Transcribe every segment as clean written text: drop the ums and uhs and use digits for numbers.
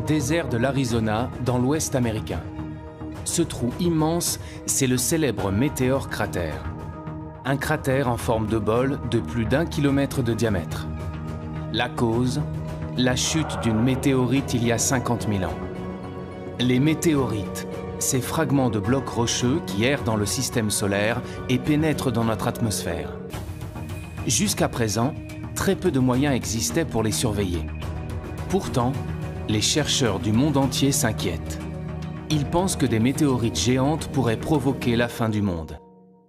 désert de l'Arizona, dans l'ouest américain. Ce trou immense, c'est le célèbre météore cratère. Un cratère en forme de bol de plus d'1 kilomètre de diamètre. La cause, la chute d'une météorite il y a 50 000 ans. Les météorites, ces fragments de blocs rocheux qui errent dans le système solaire et pénètrent dans notre atmosphère. Jusqu'à présent, très peu de moyens existaient pour les surveiller. Pourtant, les chercheurs du monde entier s'inquiètent. Ils pensent que des météorites géantes pourraient provoquer la fin du monde.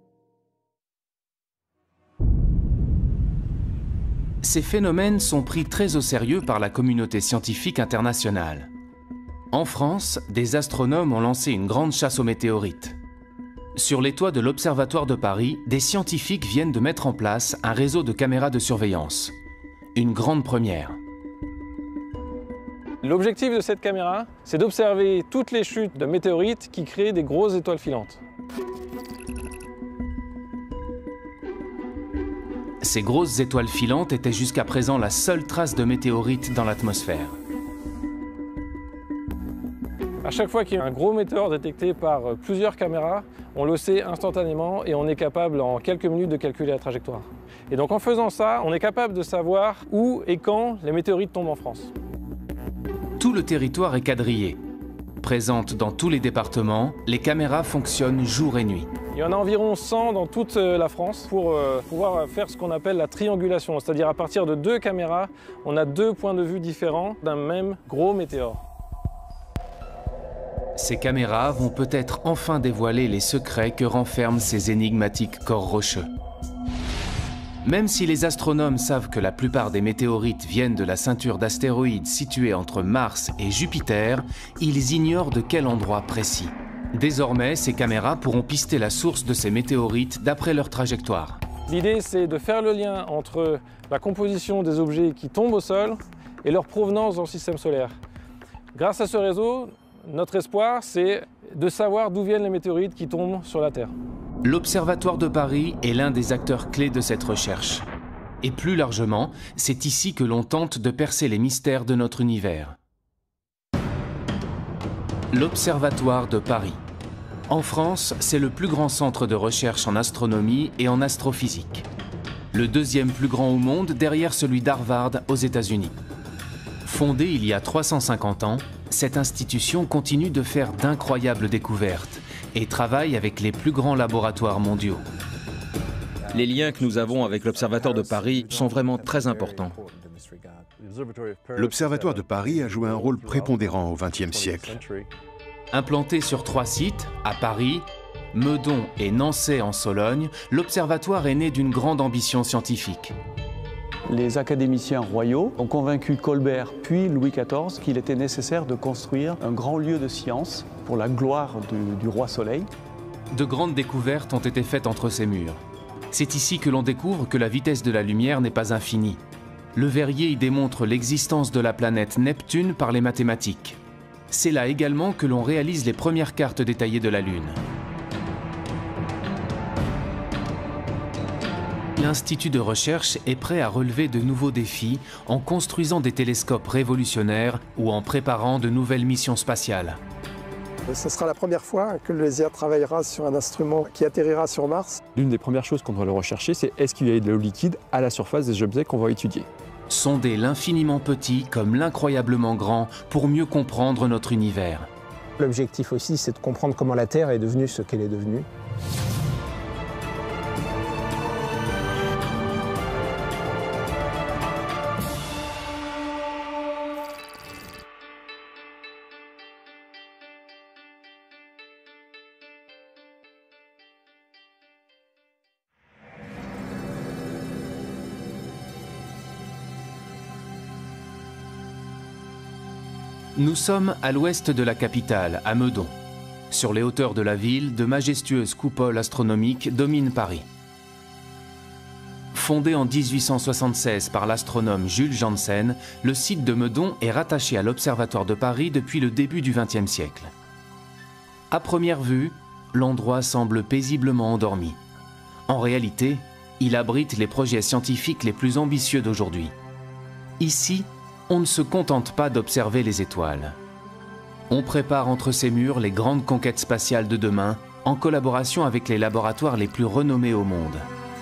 Ces phénomènes sont pris très au sérieux par la communauté scientifique internationale. En France, des astronomes ont lancé une grande chasse aux météorites. Sur les toits de l'Observatoire de Paris, des scientifiques viennent de mettre en place un réseau de caméras de surveillance. Une grande première. L'objectif de cette caméra, c'est d'observer toutes les chutes de météorites qui créent des grosses étoiles filantes. Ces grosses étoiles filantes étaient jusqu'à présent la seule trace de météorites dans l'atmosphère. À chaque fois qu'il y a un gros météore détecté par plusieurs caméras, on le sait instantanément et on est capable en quelques minutes de calculer la trajectoire. Et donc en faisant ça, on est capable de savoir où et quand les météorites tombent en France. Tout le territoire est quadrillé. Présentes dans tous les départements, les caméras fonctionnent jour et nuit. Il y en a environ 100 dans toute la France pour pouvoir faire ce qu'on appelle la triangulation. C'est-à-dire à partir de 2 caméras, on a 2 points de vue différents d'un même gros météore. Ces caméras vont peut-être enfin dévoiler les secrets que renferment ces énigmatiques corps rocheux. Même si les astronomes savent que la plupart des météorites viennent de la ceinture d'astéroïdes située entre Mars et Jupiter, ils ignorent de quel endroit précis. Désormais, ces caméras pourront pister la source de ces météorites d'après leur trajectoire. L'idée, c'est de faire le lien entre la composition des objets qui tombent au sol et leur provenance dans le système solaire. Grâce à ce réseau, notre espoir, c'est de savoir d'où viennent les météorites qui tombent sur la Terre. L'Observatoire de Paris est l'un des acteurs clés de cette recherche. Et plus largement, c'est ici que l'on tente de percer les mystères de notre univers. L'Observatoire de Paris. En France, c'est le plus grand centre de recherche en astronomie et en astrophysique. Le deuxième plus grand au monde derrière celui d'Harvard aux États-Unis. Fondée il y a 350 ans, cette institution continue de faire d'incroyables découvertes et travaille avec les plus grands laboratoires mondiaux. Les liens que nous avons avec l'Observatoire de Paris sont vraiment très importants. L'Observatoire de Paris a joué un rôle prépondérant au XXe siècle. Implanté sur 3 sites, à Paris, Meudon et Nançay en Sologne, l'Observatoire est né d'une grande ambition scientifique. Les académiciens royaux ont convaincu Colbert puis Louis XIV qu'il était nécessaire de construire un grand lieu de science pour la gloire du roi Soleil. De grandes découvertes ont été faites entre ces murs. C'est ici que l'on découvre que la vitesse de la lumière n'est pas infinie. Le Verrier y démontre l'existence de la planète Neptune par les mathématiques. C'est là également que l'on réalise les premières cartes détaillées de la Lune. L'Institut de recherche est prêt à relever de nouveaux défis en construisant des télescopes révolutionnaires ou en préparant de nouvelles missions spatiales. Ce sera la première fois que le LESIA travaillera sur un instrument qui atterrira sur Mars. L'une des premières choses qu'on doit le rechercher, c'est est-ce qu'il y a de l'eau liquide à la surface des objets qu'on va étudier. Sonder l'infiniment petit comme l'incroyablement grand pour mieux comprendre notre univers. L'objectif aussi, c'est de comprendre comment la Terre est devenue ce qu'elle est devenue. Nous sommes à l'ouest de la capitale, à Meudon. Sur les hauteurs de la ville, de majestueuses coupoles astronomiques dominent Paris. Fondé en 1876 par l'astronome Jules Janssen, le site de Meudon est rattaché à l'Observatoire de Paris depuis le début du XXe siècle. À première vue, l'endroit semble paisiblement endormi. En réalité, il abrite les projets scientifiques les plus ambitieux d'aujourd'hui. Ici, on ne se contente pas d'observer les étoiles. On prépare entre ces murs les grandes conquêtes spatiales de demain, en collaboration avec les laboratoires les plus renommés au monde.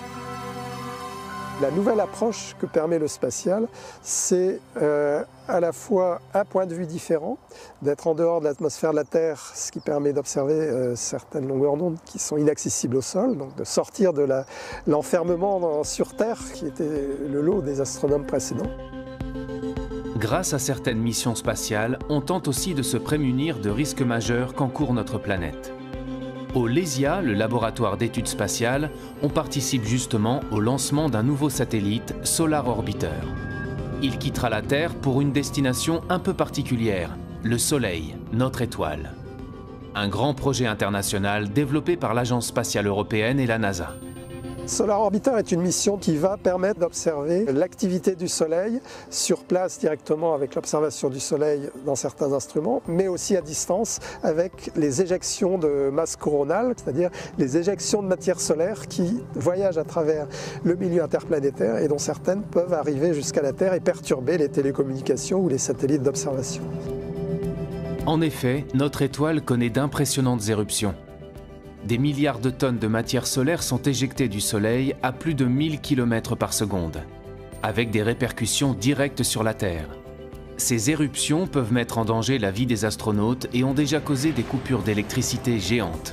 La nouvelle approche que permet le spatial, c'est à la fois un point de vue différent, d'être en dehors de l'atmosphère de la Terre, ce qui permet d'observer certaines longueurs d'onde qui sont inaccessibles au sol, donc de sortir de l'enfermement sur Terre, qui était le lot des astronomes précédents. Grâce à certaines missions spatiales, on tente aussi de se prémunir de risques majeurs qu'encourt notre planète. Au LESIA, le laboratoire d'études spatiales, on participe justement au lancement d'un nouveau satellite, Solar Orbiter. Il quittera la Terre pour une destination un peu particulière, le Soleil, notre étoile. Un grand projet international développé par l'Agence spatiale européenne et la NASA. Solar Orbiter est une mission qui va permettre d'observer l'activité du Soleil sur place directement avec l'observation du Soleil dans certains instruments, mais aussi à distance avec les éjections de masse coronale, c'est-à-dire les éjections de matière solaire qui voyagent à travers le milieu interplanétaire et dont certaines peuvent arriver jusqu'à la Terre et perturber les télécommunications ou les satellites d'observation. En effet, notre étoile connaît d'impressionnantes éruptions. Des milliards de tonnes de matière solaire sont éjectées du Soleil à plus de 1000 km par seconde, avec des répercussions directes sur la Terre. Ces éruptions peuvent mettre en danger la vie des astronautes et ont déjà causé des coupures d'électricité géantes.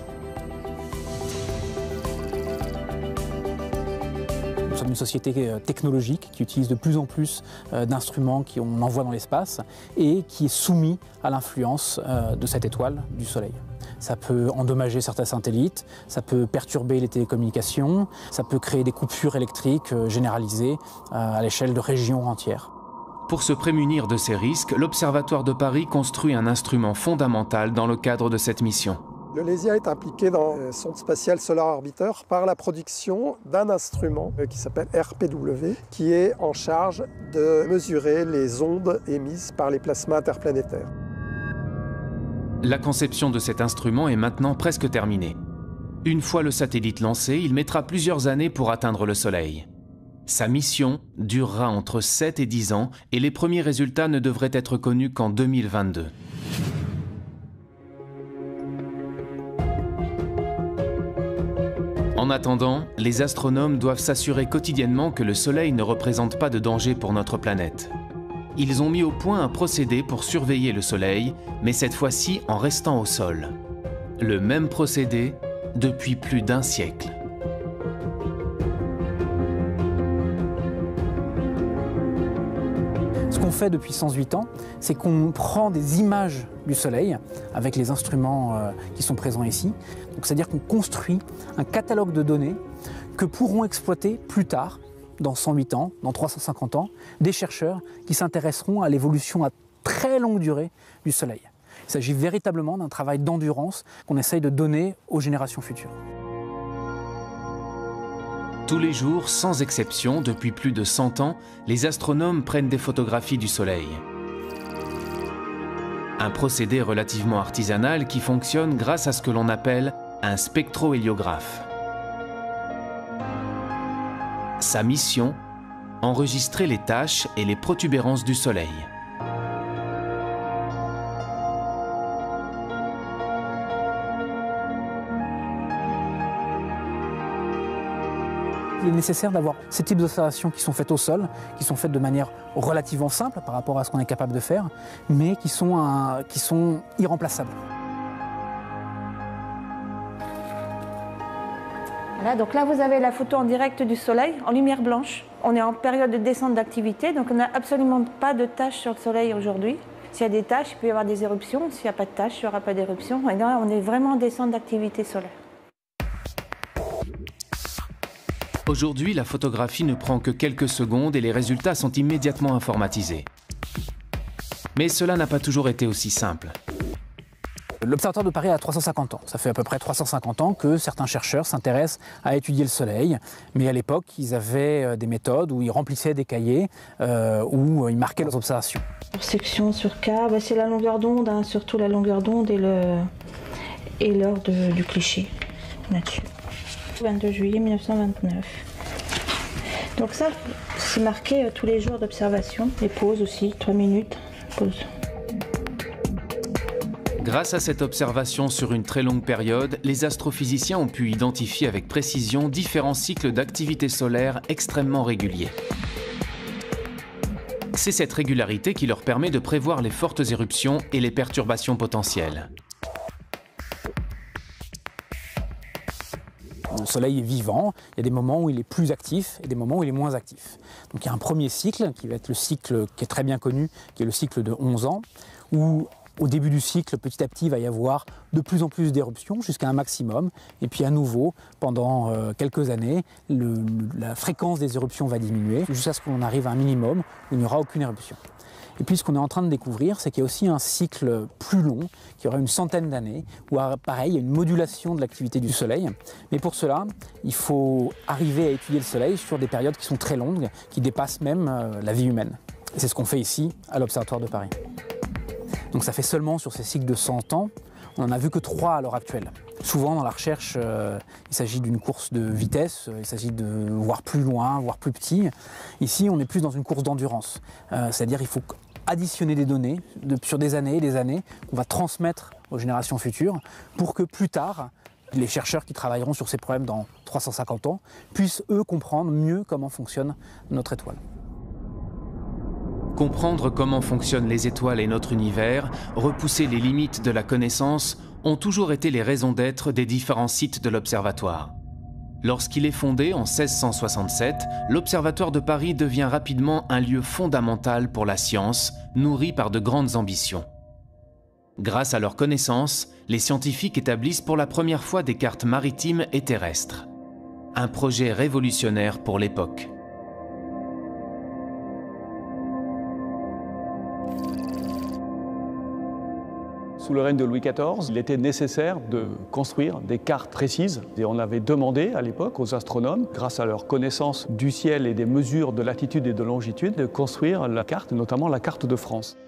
Nous sommes une société technologique qui utilise de plus en plus d'instruments qu'on envoie dans l'espace et qui est soumis à l'influence de cette étoile du Soleil. Ça peut endommager certains satellites, ça peut perturber les télécommunications, ça peut créer des coupures électriques généralisées à l'échelle de régions entières. Pour se prémunir de ces risques, l'Observatoire de Paris construit un instrument fondamental dans le cadre de cette mission. Le LESIA est impliqué dans le sonde spatiale Solar Orbiter par la production d'un instrument qui s'appelle RPW, qui est en charge de mesurer les ondes émises par les plasmas interplanétaires. La conception de cet instrument est maintenant presque terminée. Une fois le satellite lancé, il mettra plusieurs années pour atteindre le Soleil. Sa mission durera entre 7 et 10 ans et les premiers résultats ne devraient être connus qu'en 2022. En attendant, les astronomes doivent s'assurer quotidiennement que le Soleil ne représente pas de danger pour notre planète. Ils ont mis au point un procédé pour surveiller le Soleil, mais cette fois-ci en restant au sol. Le même procédé depuis plus d'un siècle. Ce qu'on fait depuis 108 ans, c'est qu'on prend des images du Soleil avec les instruments qui sont présents ici. C'est-à-dire qu'on construit un catalogue de données que pourront exploiter plus tard, dans 108 ans, dans 350 ans, des chercheurs qui s'intéresseront à l'évolution à très longue durée du Soleil. Il s'agit véritablement d'un travail d'endurance qu'on essaye de donner aux générations futures. Tous les jours, sans exception, depuis plus de 100 ans, les astronomes prennent des photographies du Soleil. Un procédé relativement artisanal qui fonctionne grâce à ce que l'on appelle un spectrohéliographe. Sa mission, enregistrer les taches et les protubérances du Soleil. Il est nécessaire d'avoir ces types d'observations qui sont faites au sol, qui sont faites de manière relativement simple par rapport à ce qu'on est capable de faire, mais qui sont irremplaçables. Voilà, donc là vous avez la photo en direct du Soleil, en lumière blanche. On est en période de descente d'activité, donc on n'a absolument pas de taches sur le Soleil aujourd'hui. S'il y a des taches, il peut y avoir des éruptions. S'il n'y a pas de taches, il n'y aura pas d'éruption. Et là, on est vraiment en descente d'activité solaire. Aujourd'hui, la photographie ne prend que quelques secondes et les résultats sont immédiatement informatisés. Mais cela n'a pas toujours été aussi simple. L'Observatoire de Paris a 350 ans. Ça fait à peu près 350 ans que certains chercheurs s'intéressent à étudier le Soleil. Mais à l'époque, ils avaient des méthodes où ils remplissaient des cahiers, où ils marquaient leurs observations. Section sur K, c'est la longueur d'onde, hein, surtout la longueur d'onde et l'heure du cliché là-dessus. 22 juillet 1929. Donc ça, c'est marqué tous les jours d'observation. Les pauses aussi, 3 minutes, pause. Grâce à cette observation sur une très longue période, les astrophysiciens ont pu identifier avec précision différents cycles d'activité solaire extrêmement réguliers. C'est cette régularité qui leur permet de prévoir les fortes éruptions et les perturbations potentielles. Le Soleil est vivant, il y a des moments où il est plus actif et des moments où il est moins actif. Donc il y a un premier cycle qui va être le cycle qui est très bien connu, qui est le cycle de 11 ans, où au début du cycle, petit à petit, il va y avoir de plus en plus d'éruptions jusqu'à un maximum. Et puis à nouveau, pendant quelques années, la fréquence des éruptions va diminuer jusqu'à ce qu'on arrive à un minimum où il n'y aura aucune éruption. Et puis ce qu'on est en train de découvrir, c'est qu'il y a aussi un cycle plus long, qui aura une centaine d'années, où pareil, il y a une modulation de l'activité du Soleil. Mais pour cela, il faut arriver à étudier le Soleil sur des périodes qui sont très longues, qui dépassent même la vie humaine. Et c'est ce qu'on fait ici, à l'Observatoire de Paris. Donc ça fait seulement sur ces cycles de 100 ans, on n'en a vu que 3 à l'heure actuelle. Souvent dans la recherche, il s'agit d'une course de vitesse, il s'agit de voir plus loin, voir plus petit. Ici, on est plus dans une course d'endurance, c'est-à-dire il faut additionner des données sur des années et des années qu'on va transmettre aux générations futures pour que plus tard, les chercheurs qui travailleront sur ces problèmes dans 350 ans puissent eux comprendre mieux comment fonctionne notre étoile. Comprendre comment fonctionnent les étoiles et notre univers, repousser les limites de la connaissance, ont toujours été les raisons d'être des différents sites de l'Observatoire. Lorsqu'il est fondé en 1667, l'Observatoire de Paris devient rapidement un lieu fondamental pour la science, nourri par de grandes ambitions. Grâce à leurs connaissances, les scientifiques établissent pour la première fois des cartes maritimes et terrestres. Un projet révolutionnaire pour l'époque. Sous le règne de Louis XIV, il était nécessaire de construire des cartes précises. Et on avait demandé à l'époque aux astronomes, grâce à leur connaissance du ciel et des mesures de latitude et de longitude, de construire la carte, notamment la carte de France.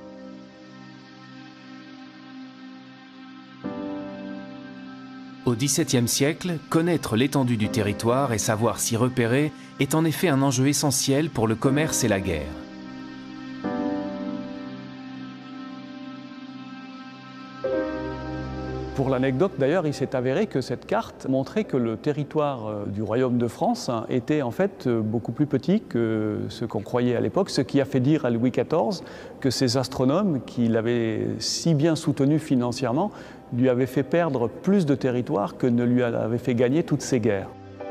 Au XVIIe siècle, connaître l'étendue du territoire et savoir s'y repérer est en effet un enjeu essentiel pour le commerce et la guerre. Pour l'anecdote d'ailleurs, il s'est avéré que cette carte montrait que le territoire du royaume de France était en fait beaucoup plus petit que ce qu'on croyait à l'époque, ce qui a fait dire à Louis XIV que ces astronomes, qui l'avaient si bien soutenu financièrement, lui avaient fait perdre plus de territoire que ne lui avait fait gagner toutes ces guerres.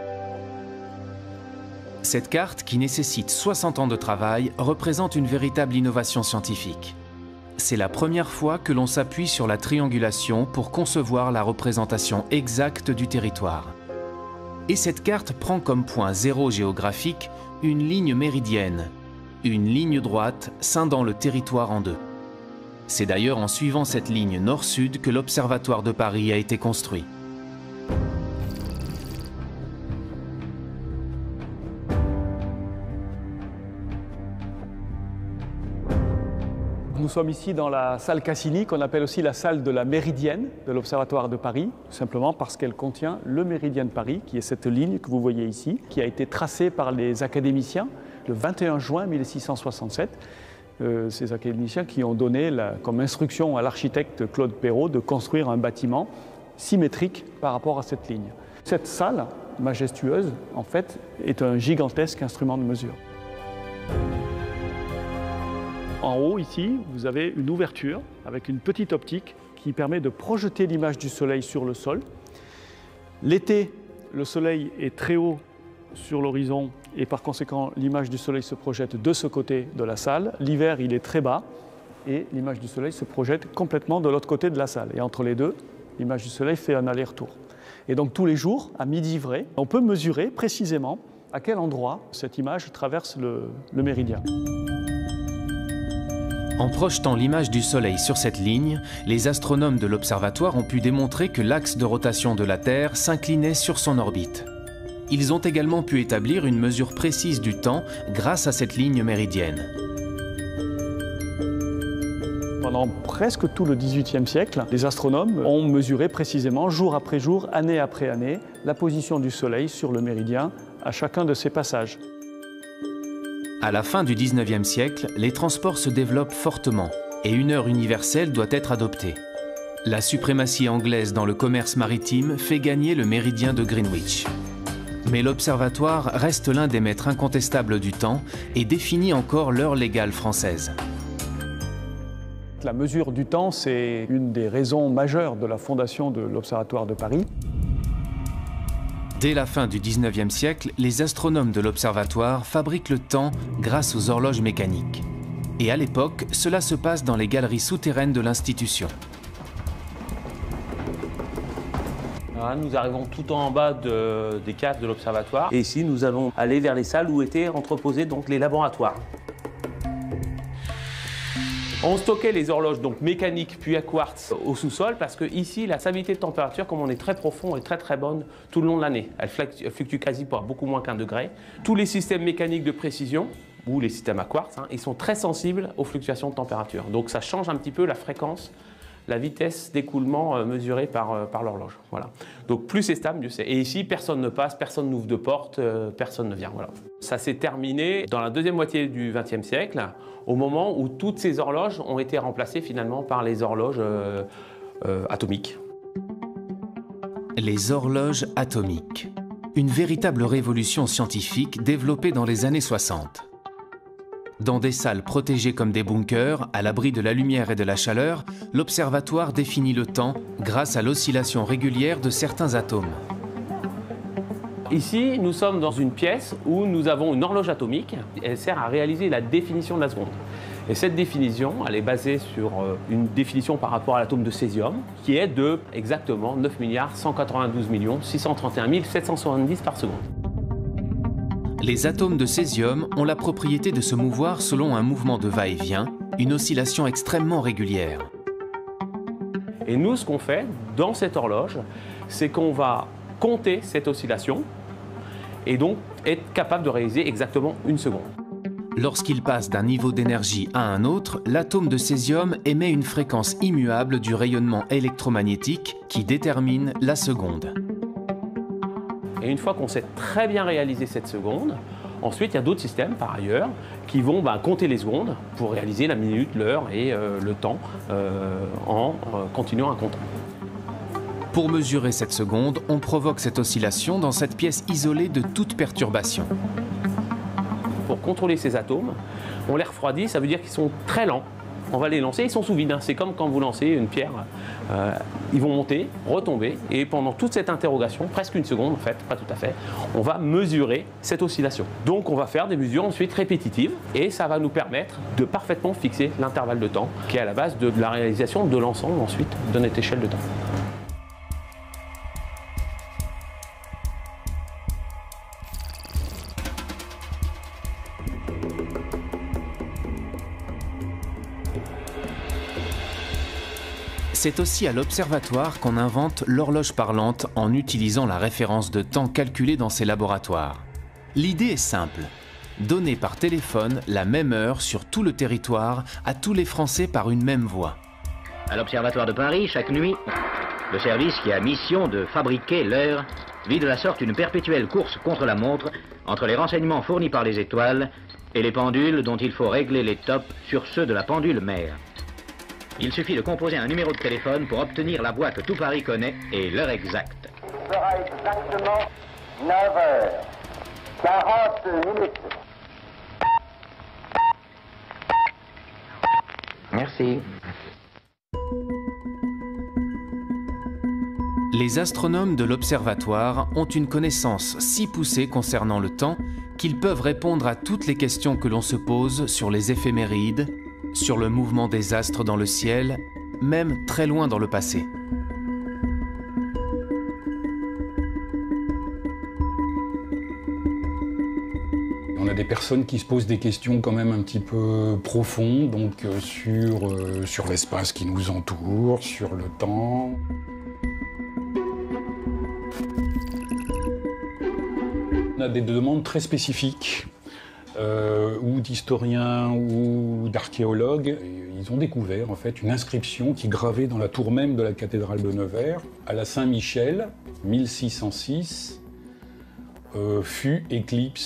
Cette carte, qui nécessite 60 ans de travail, représente une véritable innovation scientifique. C'est la première fois que l'on s'appuie sur la triangulation pour concevoir la représentation exacte du territoire. Et cette carte prend comme point zéro géographique une ligne méridienne, une ligne droite scindant le territoire en deux. C'est d'ailleurs en suivant cette ligne nord-sud que l'Observatoire de Paris a été construit. Nous sommes ici dans la salle Cassini, qu'on appelle aussi la salle de la Méridienne de l'Observatoire de Paris, tout simplement parce qu'elle contient le méridien de Paris, qui est cette ligne que vous voyez ici, qui a été tracée par les académiciens le 21 juin 1667. Ces académiciens qui ont donné comme instruction à l'architecte Claude Perrault de construire un bâtiment symétrique par rapport à cette ligne. Cette salle majestueuse, en fait, est un gigantesque instrument de mesure. En haut, ici, vous avez une ouverture avec une petite optique qui permet de projeter l'image du Soleil sur le sol. L'été, le Soleil est très haut sur l'horizon et par conséquent, l'image du Soleil se projette de ce côté de la salle. L'hiver, il est très bas et l'image du Soleil se projette complètement de l'autre côté de la salle. Et entre les deux, l'image du Soleil fait un aller-retour. Et donc tous les jours, à midi vrai, on peut mesurer précisément à quel endroit cette image traverse le méridien. En projetant l'image du Soleil sur cette ligne, les astronomes de l'Observatoire ont pu démontrer que l'axe de rotation de la Terre s'inclinait sur son orbite. Ils ont également pu établir une mesure précise du temps grâce à cette ligne méridienne. Pendant presque tout le XVIIIe siècle, les astronomes ont mesuré précisément, jour après jour, année après année, la position du Soleil sur le méridien à chacun de ses passages. À la fin du XIXe siècle, les transports se développent fortement et une heure universelle doit être adoptée. La suprématie anglaise dans le commerce maritime fait gagner le méridien de Greenwich. Mais l'observatoire reste l'un des maîtres incontestables du temps et définit encore l'heure légale française. La mesure du temps, c'est une des raisons majeures de la fondation de l'Observatoire de Paris. Dès la fin du 19e siècle, les astronomes de l'observatoire fabriquent le temps grâce aux horloges mécaniques. Et à l'époque, cela se passe dans les galeries souterraines de l'institution. Nous arrivons tout en bas des caves de l'observatoire. Et ici, nous allons aller vers les salles où étaient entreposés donc, les laboratoires. On stockait les horloges donc mécaniques puis à quartz au sous-sol parce que ici la stabilité de température, comme on est très profond, est très bonne tout le long de l'année. Elle fluctue quasi pour beaucoup moins qu'1 degré. Tous les systèmes mécaniques de précision ou les systèmes à quartz, ils sont très sensibles aux fluctuations de température. Donc ça change un petit peu la fréquence, la vitesse d'écoulement mesurée par l'horloge. Voilà. Donc plus c'est stable, mieux c'est. Et ici, personne ne passe, personne n'ouvre de porte, personne ne vient. Voilà. Ça s'est terminé dans la deuxième moitié du XXe siècle, au moment où toutes ces horloges ont été remplacées finalement par les horloges atomiques. Les horloges atomiques. Une véritable révolution scientifique développée dans les années 60. Dans des salles protégées comme des bunkers, à l'abri de la lumière et de la chaleur, l'observatoire définit le temps grâce à l'oscillation régulière de certains atomes. Ici, nous sommes dans une pièce où nous avons une horloge atomique. Elle sert à réaliser la définition de la seconde. Et cette définition, elle est basée sur une définition par rapport à l'atome de césium, qui est de exactement 9 192 631 770 par seconde. Les atomes de césium ont la propriété de se mouvoir selon un mouvement de va-et-vient, une oscillation extrêmement régulière. Et nous, ce qu'on fait dans cette horloge, c'est qu'on va compter cette oscillation et donc être capable de réaliser exactement 1 seconde. Lorsqu'il passe d'un niveau d'énergie à un autre, l'atome de césium émet une fréquence immuable du rayonnement électromagnétique qui détermine la seconde. Et une fois qu'on sait très bien réaliser cette seconde, ensuite il y a d'autres systèmes par ailleurs qui vont compter les secondes pour réaliser la minute, l'heure et le temps en continuant à compter. Pour mesurer cette seconde, on provoque cette oscillation dans cette pièce isolée de toute perturbation. Pour contrôler ces atomes, on les refroidit, ça veut dire qu'ils sont très lents. On va les lancer, ils sont sous vide. C'est comme quand vous lancez une pierre. Ils vont monter, retomber, et pendant toute cette interrogation, presque 1 seconde en fait, pas tout à fait, on va mesurer cette oscillation. Donc on va faire des mesures ensuite répétitives, et ça va nous permettre de parfaitement fixer l'intervalle de temps, qui est à la base de la réalisation de l'ensemble ensuite de notre échelle de temps. C'est aussi à l'observatoire qu'on invente l'horloge parlante en utilisant la référence de temps calculée dans ses laboratoires. L'idée est simple, donner par téléphone la même heure sur tout le territoire à tous les Français par une même voie. À l'Observatoire de Paris, chaque nuit, le service qui a mission de fabriquer l'heure vit de la sorte une perpétuelle course contre la montre entre les renseignements fournis par les étoiles et les pendules dont il faut régler les tops sur ceux de la pendule mère. Il suffit de composer un numéro de téléphone pour obtenir la voix que tout Paris connaît et l'heure exacte. Il sera exactement 9h40. Merci. Les astronomes de l'observatoire ont une connaissance si poussée concernant le temps qu'ils peuvent répondre à toutes les questions que l'on se pose sur les éphémérides, sur le mouvement des astres dans le ciel, même très loin dans le passé. On a des personnes qui se posent des questions quand même un petit peu profondes, donc sur l'espace qui nous entoure, sur le temps. On a des demandes très spécifiques, ou d'historiens ou d'archéologues. Ils ont découvert en fait une inscription qui gravée dans la tour même de la cathédrale de Nevers, à la Saint-Michel, 1606, fut éclipse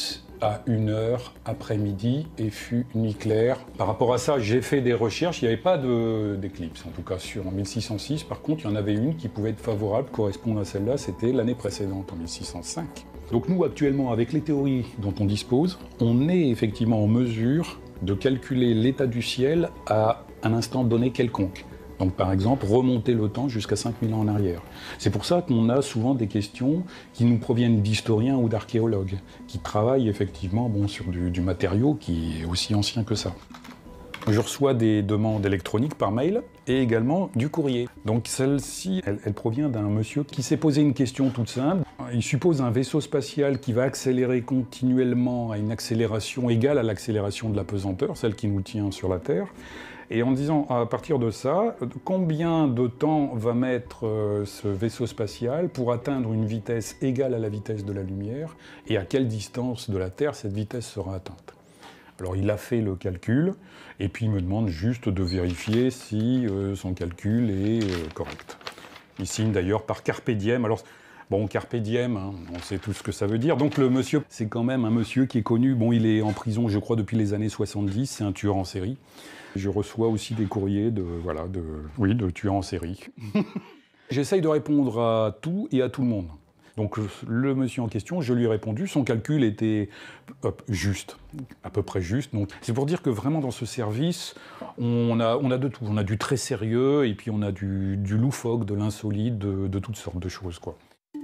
à 1h après-midi et fut nuit claire. Par rapport à ça, j'ai fait des recherches, il n'y avait pas d'éclipse, en tout cas en 1606. Par contre, il y en avait une qui pouvait être favorable, correspondre à celle-là, c'était l'année précédente, en 1605. Donc nous, actuellement, avec les théories dont on dispose, on est effectivement en mesure de calculer l'état du ciel à un instant donné quelconque. Donc par exemple, remonter le temps jusqu'à 5000 ans en arrière. C'est pour ça qu'on a souvent des questions qui nous proviennent d'historiens ou d'archéologues, qui travaillent effectivement sur du matériau qui est aussi ancien que ça. Je reçois des demandes électroniques par mail et également du courrier. Donc celle-ci, elle provient d'un monsieur qui s'est posé une question toute simple. Il suppose un vaisseau spatial qui va accélérer continuellement à une accélération égale à l'accélération de la pesanteur, celle qui nous tient sur la Terre. Et en disant, à partir de ça, combien de temps va mettre ce vaisseau spatial pour atteindre une vitesse égale à la vitesse de la lumière et à quelle distance de la Terre cette vitesse sera atteinte. Alors il a fait le calcul et puis il me demande juste de vérifier si son calcul est correct. Il signe d'ailleurs par Carpe Diem. Alors, bon, Carpe Diem, hein, on sait tout ce que ça veut dire. Donc le monsieur, c'est quand même un monsieur qui est connu. Bon, il est en prison, je crois, depuis les années 70. C'est un tueur en série. Je reçois aussi des courriers de tueurs en série. J'essaye de répondre à tout et à tout le monde. Donc le monsieur en question, je lui ai répondu, son calcul était juste, à peu près juste. Donc c'est pour dire que vraiment dans ce service, on a de tout. On a du très sérieux et puis on a du loufoque, de l'insolite, de toutes sortes de choses, quoi.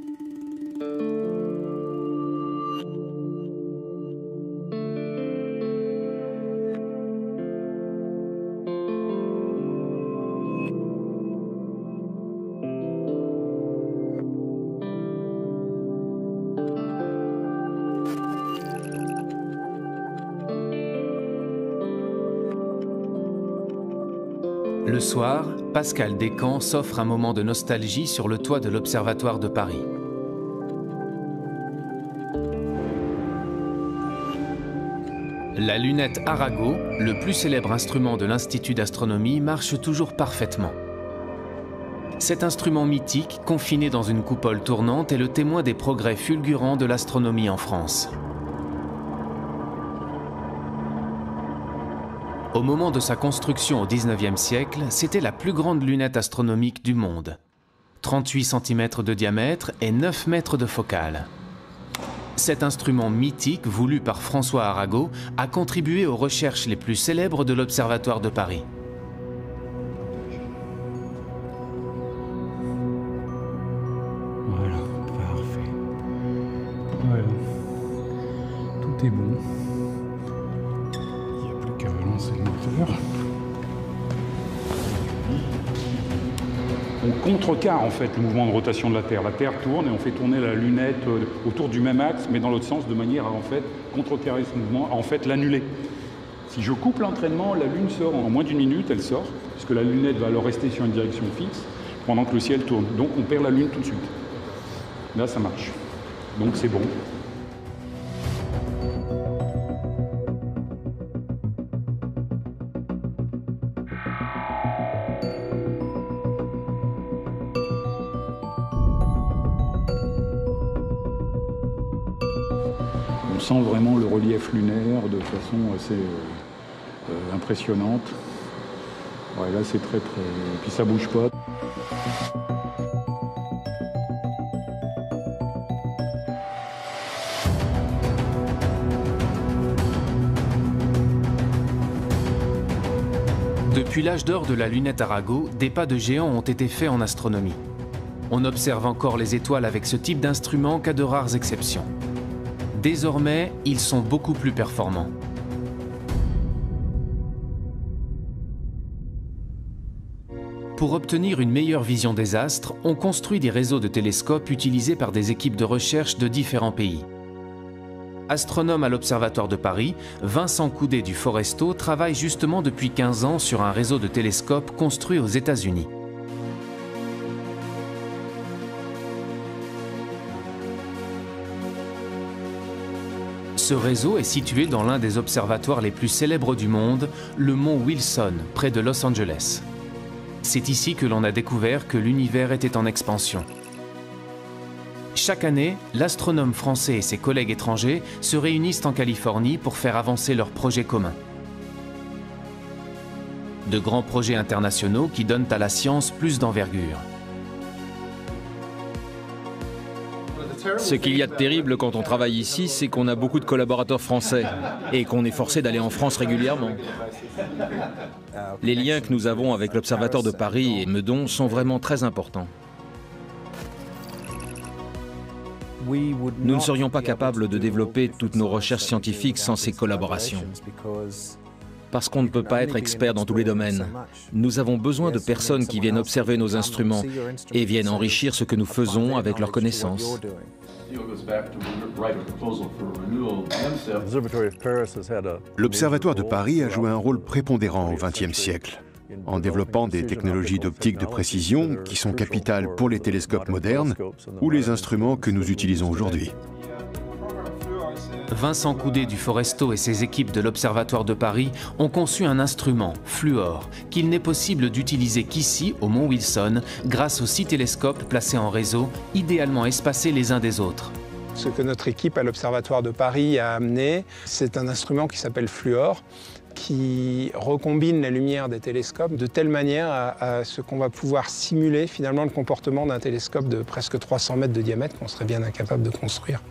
Le soir, Pascal Descamps s'offre un moment de nostalgie sur le toit de l'Observatoire de Paris. La lunette Arago, le plus célèbre instrument de l'Institut d'astronomie, marche toujours parfaitement. Cet instrument mythique, confiné dans une coupole tournante, est le témoin des progrès fulgurants de l'astronomie en France. Au moment de sa construction au XIXe siècle, c'était la plus grande lunette astronomique du monde. 38 cm de diamètre et 9 mètres de focale. Cet instrument mythique, voulu par François Arago, a contribué aux recherches les plus célèbres de l'Observatoire de Paris. Voilà, parfait. Voilà. Tout est bon. Il n'y a plus qu'à relancer le moteur. On contrecarre en fait le mouvement de rotation de la Terre. La Terre tourne et on fait tourner la lunette autour du même axe, mais dans l'autre sens, de manière à en fait contrecarrer ce mouvement, à en fait l'annuler. Si je coupe l'entraînement, la Lune sort en moins d'une minute, elle sort, puisque la lunette va alors rester sur une direction fixe, pendant que le ciel tourne. Donc on perd la Lune tout de suite. Là, ça marche. Donc c'est bon. On sent vraiment le relief lunaire de façon assez impressionnante. Ouais, là, c'est très... Puis ça bouge pas. Depuis l'âge d'or de la lunette Arago, des pas de géants ont été faits en astronomie. On observe encore les étoiles avec ce type d'instrument qu'à de rares exceptions. Désormais, ils sont beaucoup plus performants. Pour obtenir une meilleure vision des astres, on construit des réseaux de télescopes utilisés par des équipes de recherche de différents pays. Astronome à l'Observatoire de Paris, Vincent Coudet du Foresto travaille justement depuis 15 ans sur un réseau de télescopes construit aux États-Unis. Ce réseau est situé dans l'un des observatoires les plus célèbres du monde, le mont Wilson, près de Los Angeles. C'est ici que l'on a découvert que l'univers était en expansion. Chaque année, l'astronome français et ses collègues étrangers se réunissent en Californie pour faire avancer leurs projets communs. De grands projets internationaux qui donnent à la science plus d'envergure. Ce qu'il y a de terrible quand on travaille ici, c'est qu'on a beaucoup de collaborateurs français et qu'on est forcé d'aller en France régulièrement. Les liens que nous avons avec l'Observatoire de Paris et Meudon sont vraiment très importants. Nous ne serions pas capables de développer toutes nos recherches scientifiques sans ces collaborations. Parce qu'on ne peut pas être expert dans tous les domaines. Nous avons besoin de personnes qui viennent observer nos instruments et viennent enrichir ce que nous faisons avec leurs connaissances. L'Observatoire de Paris a joué un rôle prépondérant au XXe siècle, en développant des technologies d'optique de précision qui sont capitales pour les télescopes modernes ou les instruments que nous utilisons aujourd'hui. Vincent Coudet du Foresto et ses équipes de l'Observatoire de Paris ont conçu un instrument, Fluor, qu'il n'est possible d'utiliser qu'ici, au Mont Wilson, grâce aux 6 télescopes placés en réseau, idéalement espacés les uns des autres. Ce que notre équipe à l'Observatoire de Paris a amené, c'est un instrument qui s'appelle Fluor, qui recombine la lumière des télescopes de telle manière à ce qu'on va pouvoir simuler finalement le comportement d'un télescope de presque 300 mètres de diamètre qu'on serait bien incapable de construire.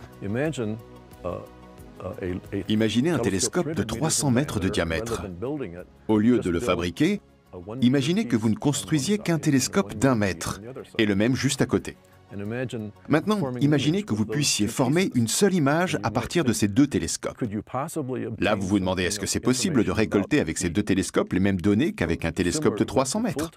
Imaginez un télescope de 300 mètres de diamètre. Au lieu de le fabriquer, imaginez que vous ne construisiez qu'un télescope d'1 mètre, et le même juste à côté. Maintenant, imaginez que vous puissiez former une seule image à partir de ces 2 télescopes. Là, vous vous demandez, est-ce que c'est possible de récolter avec ces 2 télescopes les mêmes données qu'avec un télescope de 300 mètres?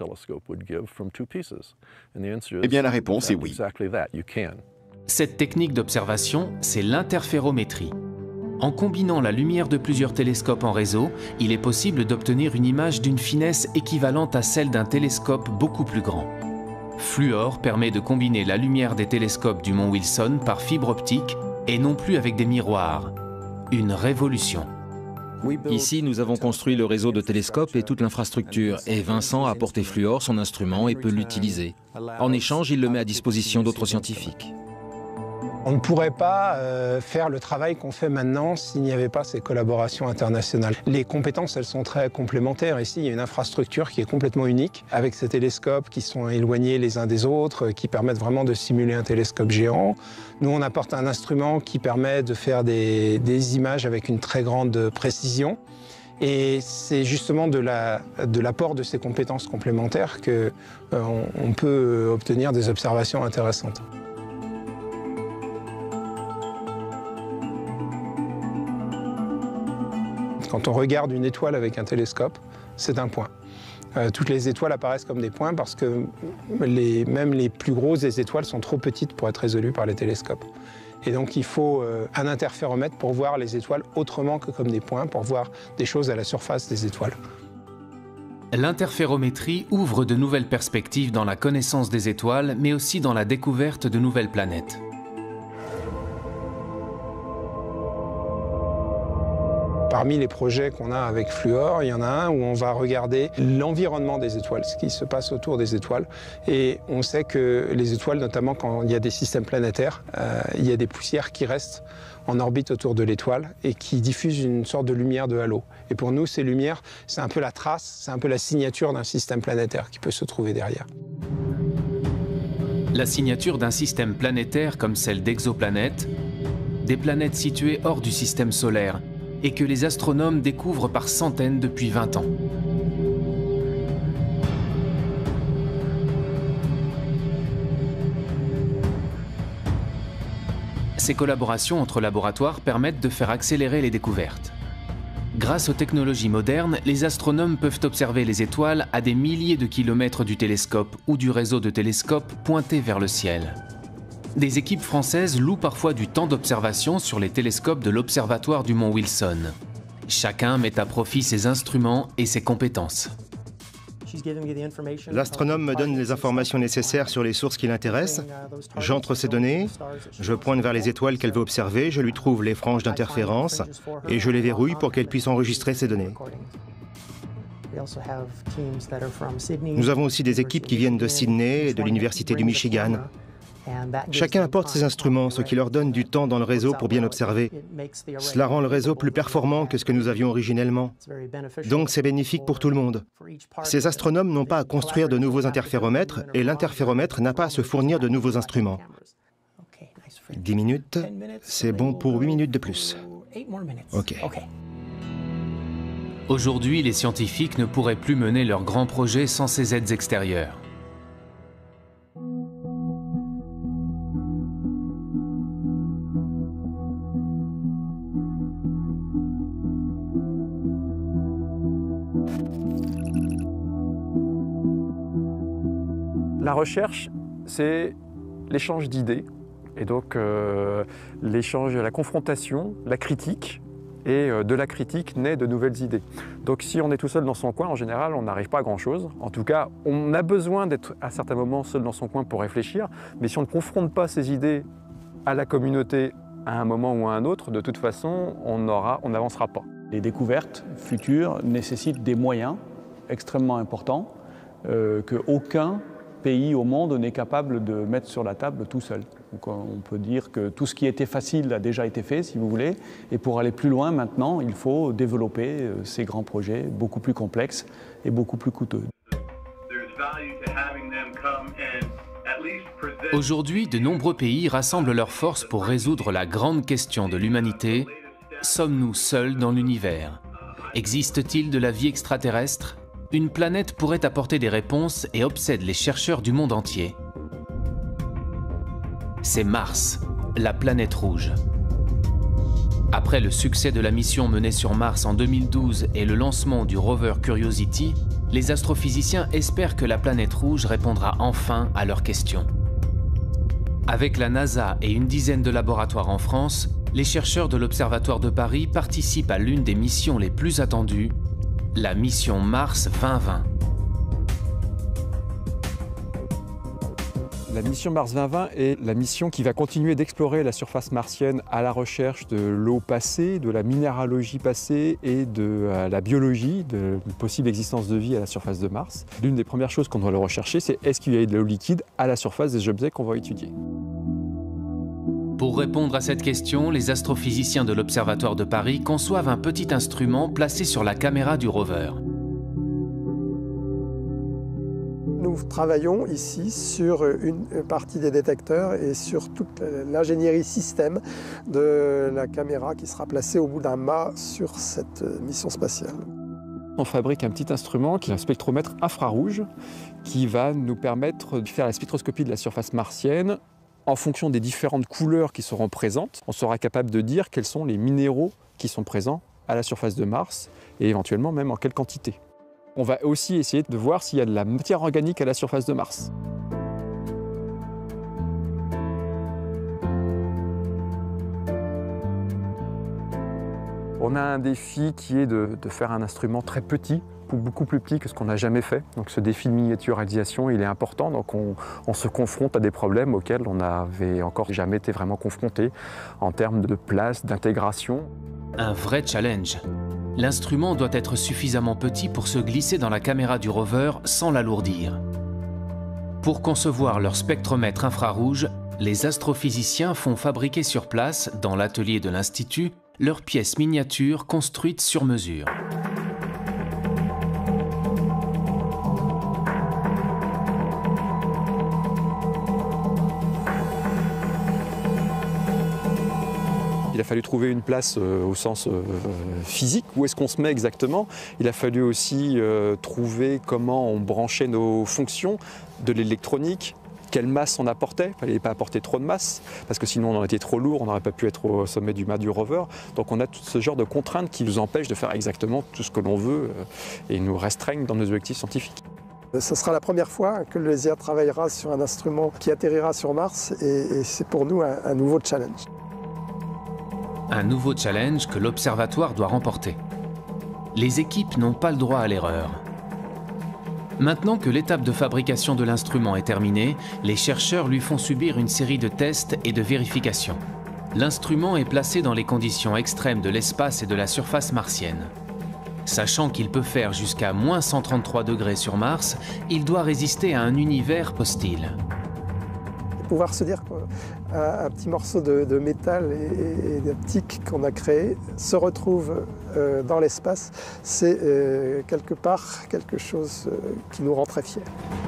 Eh bien, la réponse est oui. Cette technique d'observation, c'est l'interférométrie. En combinant la lumière de plusieurs télescopes en réseau, il est possible d'obtenir une image d'une finesse équivalente à celle d'un télescope beaucoup plus grand. Fluor permet de combiner la lumière des télescopes du Mont Wilson par fibre optique et non plus avec des miroirs. Une révolution. Ici, nous avons construit le réseau de télescopes et toute l'infrastructure, et Vincent a apporté Fluor, son instrument, et peut l'utiliser. En échange, il le met à disposition d'autres scientifiques. On ne pourrait pas faire le travail qu'on fait maintenant s'il n'y avait pas ces collaborations internationales. Les compétences, elles sont très complémentaires. Ici, il y a une infrastructure qui est complètement unique, avec ces télescopes qui sont éloignés les uns des autres, qui permettent vraiment de simuler un télescope géant. Nous, on apporte un instrument qui permet de faire des images avec une très grande précision. Et c'est justement de l'apport de ces compétences complémentaires qu'on peut obtenir des observations intéressantes. Quand on regarde une étoile avec un télescope, c'est un point. Toutes les étoiles apparaissent comme des points parce que même les plus grosses des étoiles sont trop petites pour être résolues par les télescopes. Et donc il faut un interféromètre pour voir les étoiles autrement que comme des points, pour voir des choses à la surface des étoiles. L'interférométrie ouvre de nouvelles perspectives dans la connaissance des étoiles, mais aussi dans la découverte de nouvelles planètes. Parmi les projets qu'on a avec Fluor, il y en a un où on va regarder l'environnement des étoiles, ce qui se passe autour des étoiles. Et on sait que les étoiles, notamment quand il y a des systèmes planétaires, il y a des poussières qui restent en orbite autour de l'étoile et qui diffusent une sorte de lumière de halo. Et pour nous, ces lumières, c'est un peu la trace, c'est un peu la signature d'un système planétaire qui peut se trouver derrière. La signature d'un système planétaire comme celle d'exoplanètes, des planètes situées hors du système solaire, et que les astronomes découvrent par centaines depuis 20 ans. Ces collaborations entre laboratoires permettent de faire accélérer les découvertes. Grâce aux technologies modernes, les astronomes peuvent observer les étoiles à des milliers de kilomètres du télescope ou du réseau de télescopes pointés vers le ciel. Des équipes françaises louent parfois du temps d'observation sur les télescopes de l'Observatoire du Mont Wilson. Chacun met à profit ses instruments et ses compétences. L'astronome me donne les informations nécessaires sur les sources qui l'intéressent. J'entre ces données, je pointe vers les étoiles qu'elle veut observer, je lui trouve les franges d'interférence et je les verrouille pour qu'elle puisse enregistrer ces données. Nous avons aussi des équipes qui viennent de Sydney et de l'Université du Michigan. Chacun apporte ses instruments, ce qui leur donne du temps dans le réseau pour bien observer. Cela rend le réseau plus performant que ce que nous avions originellement. Donc c'est bénéfique pour tout le monde. Ces astronomes n'ont pas à construire de nouveaux interféromètres et l'interféromètre n'a pas à se fournir de nouveaux instruments. 10 minutes, c'est bon pour 8 minutes de plus. OK. Aujourd'hui, les scientifiques ne pourraient plus mener leurs grands projets sans ces aides extérieures. La recherche, c'est l'échange d'idées, et donc l'échange, la confrontation, la critique, et de la critique naît de nouvelles idées. Donc si on est tout seul dans son coin, en général, on n'arrive pas à grand-chose. En tout cas, on a besoin d'être à certains moments seul dans son coin pour réfléchir, mais si on ne confronte pas ces idées à la communauté à un moment ou à un autre, de toute façon, on n'avancera pas. Les découvertes futures nécessitent des moyens extrêmement importants qu'aucun pays au monde n'est capable de mettre sur la table tout seul. Donc on peut dire que tout ce qui était facile a déjà été fait, si vous voulez, et pour aller plus loin maintenant, il faut développer ces grands projets beaucoup plus complexes et beaucoup plus coûteux. Aujourd'hui, de nombreux pays rassemblent leurs forces pour résoudre la grande question de l'humanité. Sommes-nous seuls dans l'univers? Existe-t-il de la vie extraterrestre? Une planète pourrait apporter des réponses et obsède les chercheurs du monde entier. C'est Mars, la planète rouge. Après le succès de la mission menée sur Mars en 2012 et le lancement du rover Curiosity, les astrophysiciens espèrent que la planète rouge répondra enfin à leurs questions. Avec la NASA et une dizaine de laboratoires en France, les chercheurs de l'Observatoire de Paris participent à l'une des missions les plus attendues, la mission Mars 2020. La mission Mars 2020 est la mission qui va continuer d'explorer la surface martienne à la recherche de l'eau passée, de la minéralogie passée et de la biologie, de la possible existence de vie à la surface de Mars. L'une des premières choses qu'on doit le rechercher, c'est est-ce qu'il y a de l'eau liquide à la surface des objets qu'on va étudier. Pour répondre à cette question, les astrophysiciens de l'Observatoire de Paris conçoivent un petit instrument placé sur la caméra du rover. Nous travaillons ici sur une partie des détecteurs et sur toute l'ingénierie système de la caméra qui sera placée au bout d'un mât sur cette mission spatiale. On fabrique un petit instrument qui est un spectromètre infrarouge qui va nous permettre de faire la spectroscopie de la surface martienne. En fonction des différentes couleurs qui seront présentes, on sera capable de dire quels sont les minéraux qui sont présents à la surface de Mars et éventuellement même en quelle quantité. On va aussi essayer de voir s'il y a de la matière organique à la surface de Mars. On a un défi qui est de faire un instrument très petit, beaucoup plus petit que ce qu'on n'a jamais fait. Donc ce défi de miniaturisation, il est important. Donc on se confronte à des problèmes auxquels on n'avait encore jamais été vraiment confronté en termes de place, d'intégration. Un vrai challenge. L'instrument doit être suffisamment petit pour se glisser dans la caméra du rover sans l'alourdir. Pour concevoir leur spectromètre infrarouge, les astrophysiciens font fabriquer sur place, dans l'atelier de l'Institut, leurs pièces miniatures construites sur mesure. Il a fallu trouver une place au sens physique, où est-ce qu'on se met exactement. Il a fallu aussi trouver comment on branchait nos fonctions, de l'électronique, quelle masse on apportait. Il ne fallait pas apporter trop de masse, parce que sinon on aurait été trop lourd, on n'aurait pas pu être au sommet du mât du rover. Donc on a tout ce genre de contraintes qui nous empêchent de faire exactement tout ce que l'on veut et nous restreignent dans nos objectifs scientifiques. Ce sera la première fois que le LESIA travaillera sur un instrument qui atterrira sur Mars et c'est pour nous un nouveau challenge. Un nouveau challenge que l'Observatoire doit remporter. Les équipes n'ont pas le droit à l'erreur. Maintenant que l'étape de fabrication de l'instrument est terminée, les chercheurs lui font subir une série de tests et de vérifications. L'instrument est placé dans les conditions extrêmes de l'espace et de la surface martienne. Sachant qu'il peut faire jusqu'à -133 degrés sur Mars, il doit résister à un univers hostile. pouvoir se dire qu'un petit morceau de métal et d'optique qu'on a créé se retrouve dans l'espace, c'est quelque part quelque chose qui nous rend très fiers.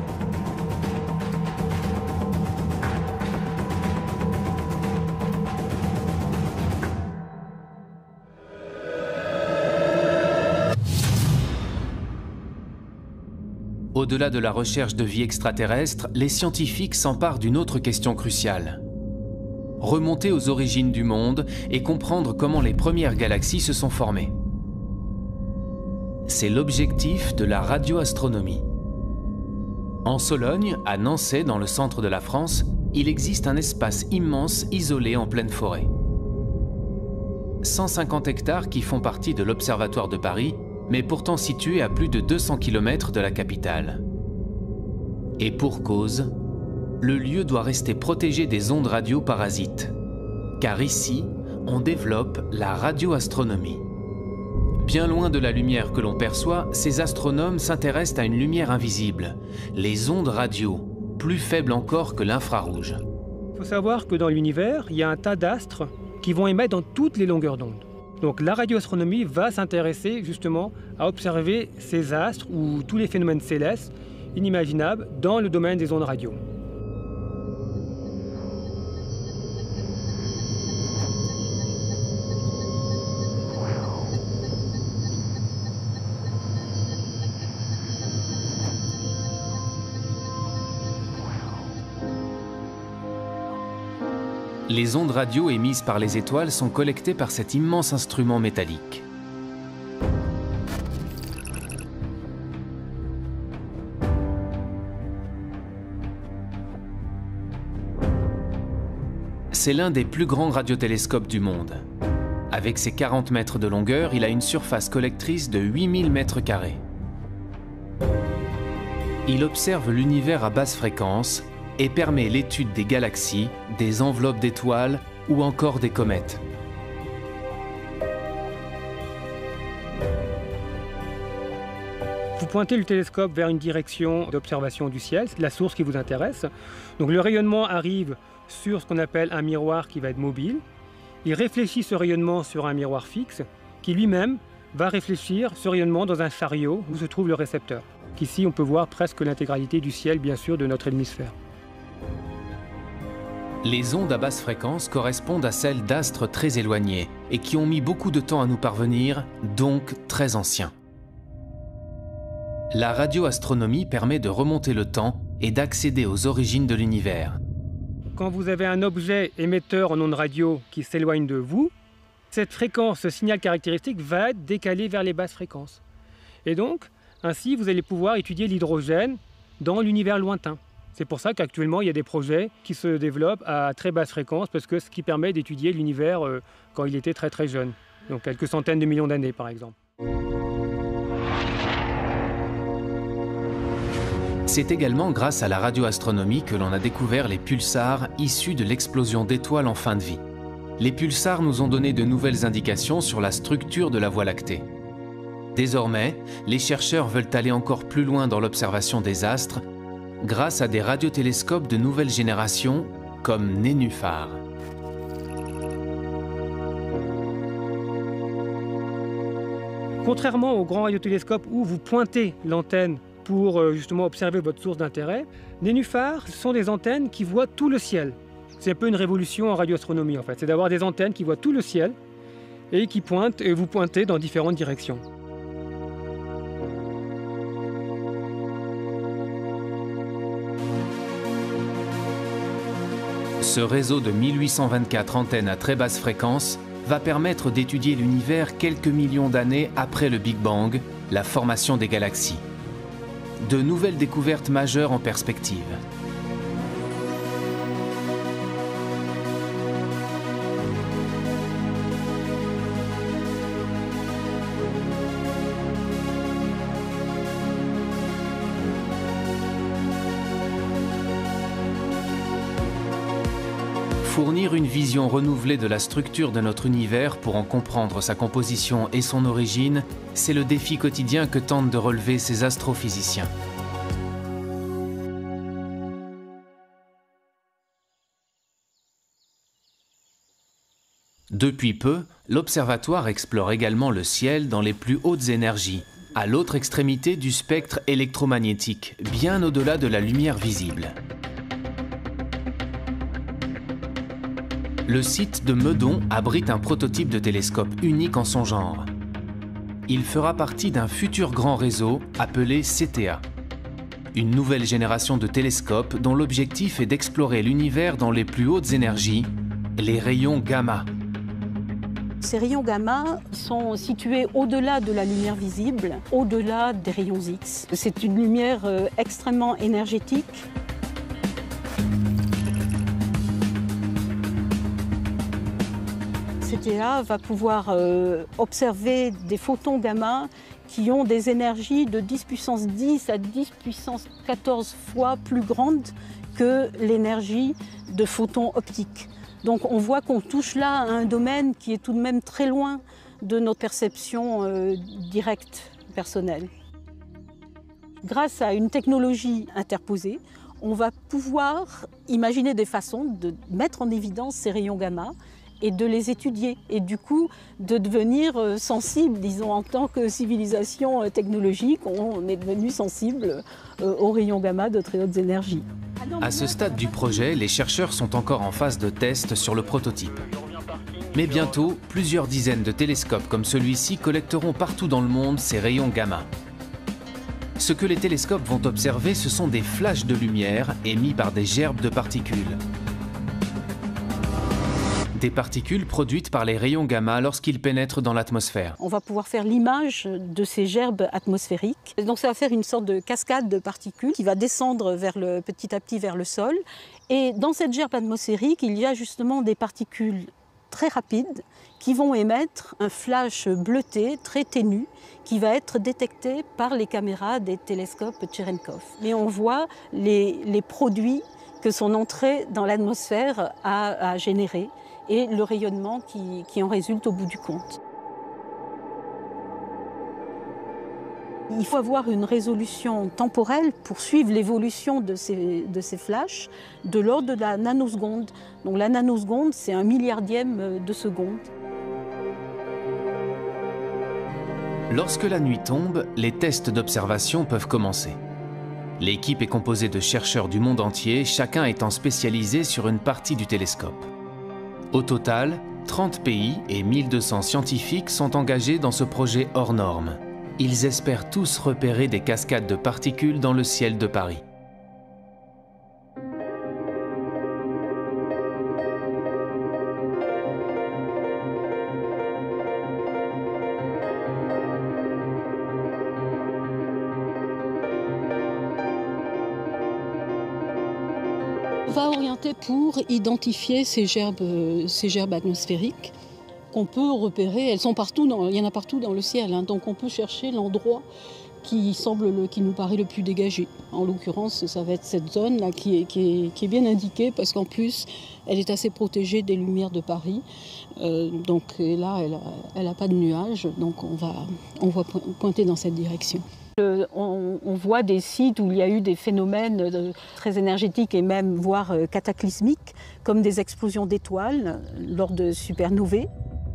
Au-delà de la recherche de vie extraterrestre, les scientifiques s'emparent d'une autre question cruciale. Remonter aux origines du monde et comprendre comment les premières galaxies se sont formées. C'est l'objectif de la radioastronomie. En Sologne, à Nançay, dans le centre de la France, il existe un espace immense isolé en pleine forêt. 150 hectares qui font partie de l'Observatoire de Paris, mais pourtant situé à plus de 200 km de la capitale. Et pour cause, le lieu doit rester protégé des ondes radio parasites. Car ici, on développe la radioastronomie. Bien loin de la lumière que l'on perçoit, ces astronomes s'intéressent à une lumière invisible, les ondes radio, plus faibles encore que l'infrarouge. Il faut savoir que dans l'univers, il y a un tas d'astres qui vont émettre dans toutes les longueurs d'onde. Donc la radioastronomie va s'intéresser justement à observer ces astres ou tous les phénomènes célestes inimaginables dans le domaine des ondes radio. Les ondes radio émises par les étoiles sont collectées par cet immense instrument métallique. C'est l'un des plus grands radiotélescopes du monde. Avec ses 40 mètres de longueur, il a une surface collectrice de 8000 mètres carrés. Il observe l'univers à basse fréquence et permet l'étude des galaxies, des enveloppes d'étoiles ou encore des comètes. Vous pointez le télescope vers une direction d'observation du ciel, c'est la source qui vous intéresse. Donc le rayonnement arrive sur ce qu'on appelle un miroir qui va être mobile. Il réfléchit ce rayonnement sur un miroir fixe qui lui-même va réfléchir ce rayonnement dans un chariot où se trouve le récepteur. Ici, on peut voir presque l'intégralité du ciel, bien sûr, de notre hémisphère. Les ondes à basse fréquence correspondent à celles d'astres très éloignés et qui ont mis beaucoup de temps à nous parvenir, donc très anciens. La radioastronomie permet de remonter le temps et d'accéder aux origines de l'univers. Quand vous avez un objet émetteur en ondes radio qui s'éloigne de vous, cette fréquence, ce signal caractéristique va être décalé vers les basses fréquences. Et donc, ainsi, vous allez pouvoir étudier l'hydrogène dans l'univers lointain. C'est pour ça qu'actuellement, il y a des projets qui se développent à très basse fréquence, parce que ce qui permet d'étudier l'univers quand il était très très jeune, donc quelques centaines de millions d'années par exemple. C'est également grâce à la radioastronomie que l'on a découvert les pulsars issus de l'explosion d'étoiles en fin de vie. Les pulsars nous ont donné de nouvelles indications sur la structure de la Voie lactée. Désormais, les chercheurs veulent aller encore plus loin dans l'observation des astres grâce à des radiotélescopes de nouvelle génération comme Nénuphar. Contrairement aux grands radiotélescopes où vous pointez l'antenne pour justement observer votre source d'intérêt, Nénuphar sont des antennes qui voient tout le ciel. C'est un peu une révolution en radioastronomie en fait, c'est d'avoir des antennes qui voient tout le ciel et qui pointent et vous pointez dans différentes directions. Ce réseau de 1824 antennes à très basse fréquence va permettre d'étudier l'univers quelques millions d'années après le Big Bang, la formation des galaxies. De nouvelles découvertes majeures en perspective. Fournir une vision renouvelée de la structure de notre univers pour en comprendre sa composition et son origine, c'est le défi quotidien que tentent de relever ces astrophysiciens. Depuis peu, l'observatoire explore également le ciel dans les plus hautes énergies, à l'autre extrémité du spectre électromagnétique, bien au-delà de la lumière visible. Le site de Meudon abrite un prototype de télescope unique en son genre. Il fera partie d'un futur grand réseau appelé CTA. Une nouvelle génération de télescopes dont l'objectif est d'explorer l'univers dans les plus hautes énergies, les rayons gamma. Ces rayons gamma sont situés au-delà de la lumière visible, au-delà des rayons X. C'est une lumière extrêmement énergétique. CTA va pouvoir observer des photons gamma qui ont des énergies de 10 puissance 10 à 10 puissance 14 fois plus grandes que l'énergie de photons optiques. Donc on voit qu'on touche là à un domaine qui est tout de même très loin de notre perception directe personnelle. Grâce à une technologie interposée, on va pouvoir imaginer des façons de mettre en évidence ces rayons gamma et de les étudier, et du coup de devenir sensible, disons, en tant que civilisation technologique, on est devenu sensible aux rayons gamma de très hautes énergies. À ce stade du projet, les chercheurs sont encore en phase de test sur le prototype. Mais bientôt, plusieurs dizaines de télescopes comme celui-ci collecteront partout dans le monde ces rayons gamma. Ce que les télescopes vont observer, ce sont des flashs de lumière émis par des gerbes de particules. Des particules produites par les rayons gamma lorsqu'ils pénètrent dans l'atmosphère. On va pouvoir faire l'image de ces gerbes atmosphériques. Donc ça va faire une sorte de cascade de particules qui va descendre petit à petit vers le sol. Et dans cette gerbe atmosphérique, il y a justement des particules très rapides qui vont émettre un flash bleuté très ténu qui va être détecté par les caméras des télescopes Cherenkov. Et on voit les produits que son entrée dans l'atmosphère a générés et le rayonnement qui en résulte au bout du compte. Il faut avoir une résolution temporelle pour suivre l'évolution de ces flashs de l'ordre de la nanoseconde. Donc la nanoseconde, c'est 1 milliardième de seconde. Lorsque la nuit tombe, les tests d'observation peuvent commencer. L'équipe est composée de chercheurs du monde entier, chacun étant spécialisé sur une partie du télescope. Au total, 30 pays et 1200 scientifiques sont engagés dans ce projet hors norme. Ils espèrent tous repérer des cascades de particules dans le ciel de Paris. On va orienter pour identifier ces gerbes atmosphériques qu'on peut repérer. Elles sont partout, il y en a partout dans le ciel, hein, donc on peut chercher l'endroit qui nous paraît le plus dégagé. En l'occurrence, ça va être cette zone-là qui est bien indiquée parce qu'en plus, elle est assez protégée des lumières de Paris. Donc là, elle n'a pas de nuages, donc on va pointer dans cette direction. On voit des sites où il y a eu des phénomènes très énergétiques et même voire cataclysmiques, comme des explosions d'étoiles lors de supernovae.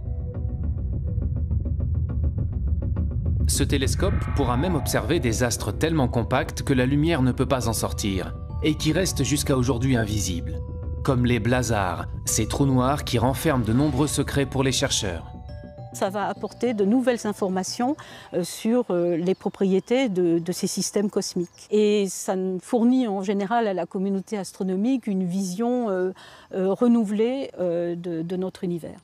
Ce télescope pourra même observer des astres tellement compacts que la lumière ne peut pas en sortir, et qui restent jusqu'à aujourd'hui invisibles, comme les blazars, ces trous noirs qui renferment de nombreux secrets pour les chercheurs. Ça va apporter de nouvelles informations sur les propriétés de ces systèmes cosmiques. Et ça fournit en général à la communauté astronomique une vision renouvelée de notre univers.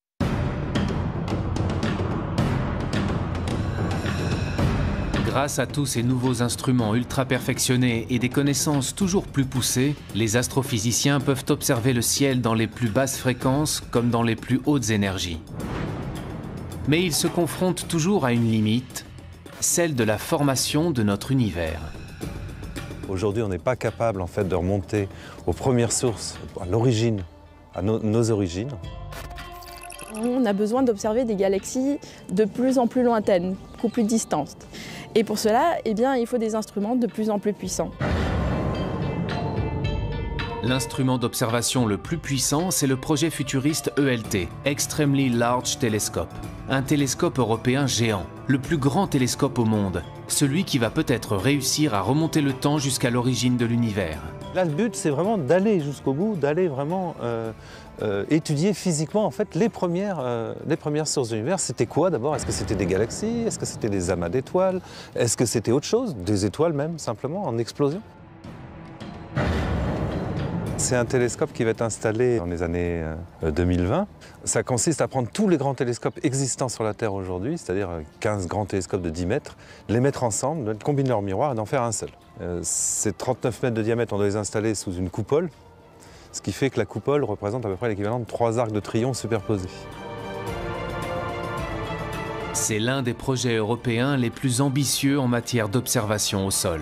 Grâce à tous ces nouveaux instruments ultra perfectionnés et des connaissances toujours plus poussées, les astrophysiciens peuvent observer le ciel dans les plus basses fréquences comme dans les plus hautes énergies. Mais ils se confrontent toujours à une limite, celle de la formation de notre univers. Aujourd'hui, on n'est pas capable en fait, de remonter aux premières sources, à l'origine, à nos origines. On a besoin d'observer des galaxies de plus en plus lointaines, beaucoup plus distantes. Et pour cela, eh bien, il faut des instruments de plus en plus puissants. L'instrument d'observation le plus puissant, c'est le projet futuriste ELT, Extremely Large Telescope. Un télescope européen géant, le plus grand télescope au monde, celui qui va peut-être réussir à remonter le temps jusqu'à l'origine de l'univers. Là, le but, c'est vraiment d'aller jusqu'au bout, d'aller vraiment étudier physiquement en fait, les premières sources de l'univers. C'était quoi d'abord? Est-ce que c'était des galaxies? Est-ce que c'était des amas d'étoiles? Est-ce que c'était autre chose? Des étoiles même, simplement, en explosion? C'est un télescope qui va être installé dans les années 2020. Ça consiste à prendre tous les grands télescopes existants sur la Terre aujourd'hui, c'est-à-dire 15 grands télescopes de 10 mètres, les mettre ensemble, de combiner leurs miroirs et d'en faire un seul. Ces 39 mètres de diamètre, on doit les installer sous une coupole, ce qui fait que la coupole représente à peu près l'équivalent de 3 arcs de triomphe superposés. C'est l'un des projets européens les plus ambitieux en matière d'observation au sol.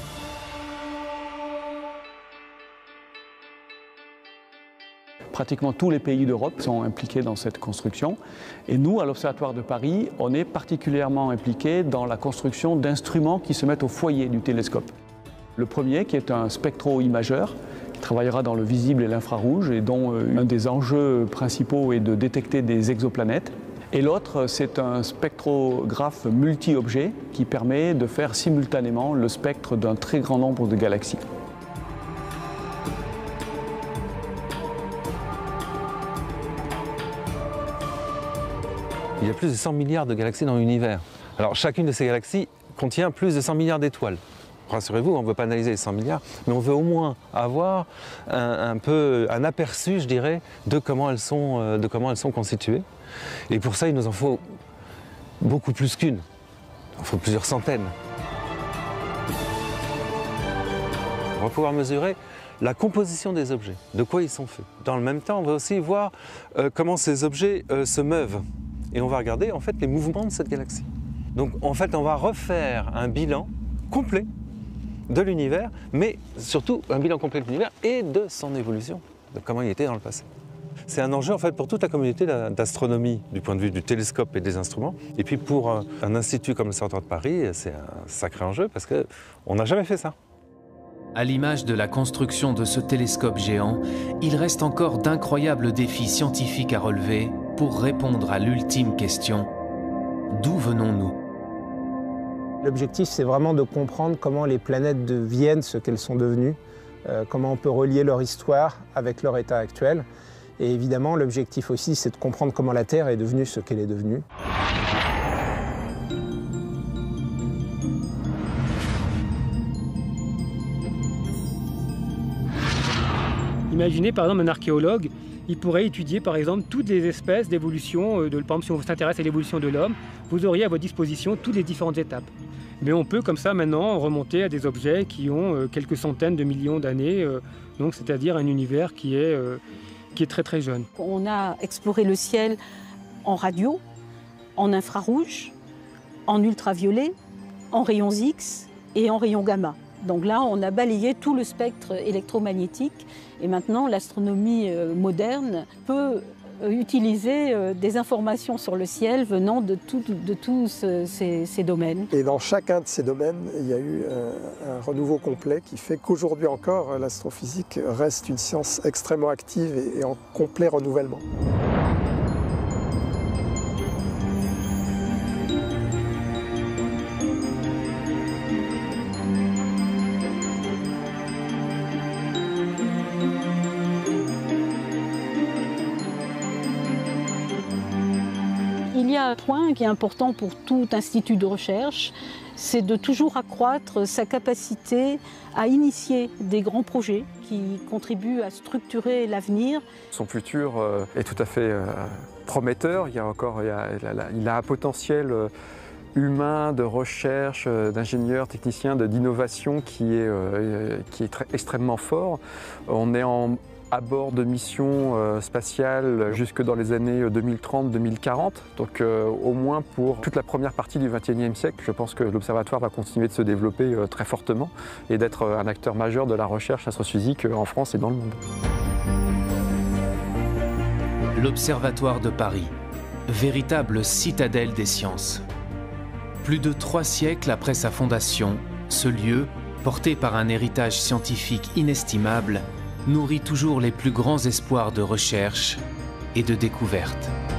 Pratiquement tous les pays d'Europe sont impliqués dans cette construction. Et nous, à l'Observatoire de Paris, on est particulièrement impliqués dans la construction d'instruments qui se mettent au foyer du télescope. Le premier, qui est un spectro-imageur, qui travaillera dans le visible et l'infrarouge, et dont un des enjeux principaux est de détecter des exoplanètes. Et l'autre, c'est un spectrographe multi-objets qui permet de faire simultanément le spectre d'un très grand nombre de galaxies. Il y a plus de 100 milliards de galaxies dans l'univers. Alors chacune de ces galaxies contient plus de 100 milliards d'étoiles. Rassurez-vous, on ne veut pas analyser les 100 milliards, mais on veut au moins avoir un aperçu, je dirais, de comment elles sont constituées. Et pour ça, il nous en faut beaucoup plus qu'une. Il en faut plusieurs centaines. On va pouvoir mesurer la composition des objets, de quoi ils sont faits. Dans le même temps, on va aussi voir comment ces objets se meuvent. Et on va regarder en fait les mouvements de cette galaxie. Donc en fait on va refaire un bilan complet de l'univers, mais surtout un bilan complet de l'univers et de son évolution, de comment il était dans le passé. C'est un enjeu en fait pour toute la communauté d'astronomie du point de vue du télescope et des instruments. Et puis pour un institut comme l'Observatoire de Paris, c'est un sacré enjeu parce qu'on n'a jamais fait ça. À l'image de la construction de ce télescope géant, il reste encore d'incroyables défis scientifiques à relever pour répondre à l'ultime question: d'où venons-nous? L'objectif, c'est vraiment de comprendre comment les planètes deviennent ce qu'elles sont devenues, comment on peut relier leur histoire avec leur état actuel. Et évidemment, l'objectif aussi, c'est de comprendre comment la Terre est devenue ce qu'elle est devenue. Imaginez par exemple un archéologue, il pourrait étudier par exemple toutes les espèces d'évolution, par exemple si on s'intéresse à l'évolution de l'homme, vous auriez à votre disposition toutes les différentes étapes. Mais on peut comme ça maintenant remonter à des objets qui ont quelques centaines de millions d'années, donc c'est-à-dire un univers qui est très très jeune. On a exploré le ciel en radio, en infrarouge, en ultraviolet, en rayons X et en rayons gamma. Donc là, on a balayé tout le spectre électromagnétique et maintenant l'astronomie moderne peut utiliser des informations sur le ciel venant de tous ces domaines. Et dans chacun de ces domaines, il y a eu un renouveau complet qui fait qu'aujourd'hui encore, l'astrophysique reste une science extrêmement active et en complet renouvellement. Il y a un point qui est important pour tout institut de recherche, c'est de toujours accroître sa capacité à initier des grands projets qui contribuent à structurer l'avenir. Son futur est tout à fait prometteur. Il a un potentiel humain, de recherche, d'ingénieurs, techniciens, d'innovation qui est extrêmement fort. On est à bord de missions spatiales jusque dans les années 2030-2040. Donc au moins pour toute la première partie du XXIe siècle, je pense que l'Observatoire va continuer de se développer très fortement et d'être un acteur majeur de la recherche astrophysique en France et dans le monde. L'Observatoire de Paris, véritable citadelle des sciences. Plus de 3 siècles après sa fondation, ce lieu, porté par un héritage scientifique inestimable, nourrit toujours les plus grands espoirs de recherche et de découverte.